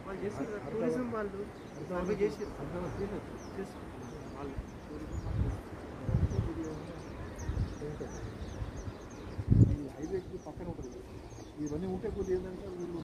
వాళ్ళు చేస్తారు కదా టూరిజం వాళ్ళు సర్వే చేసి వాళ్ళు ఈ హైవేకి పక్కన ఉంటుంది ఇవన్నీ ఉంటే కొద్దిగా ఏంటంటే వీళ్ళు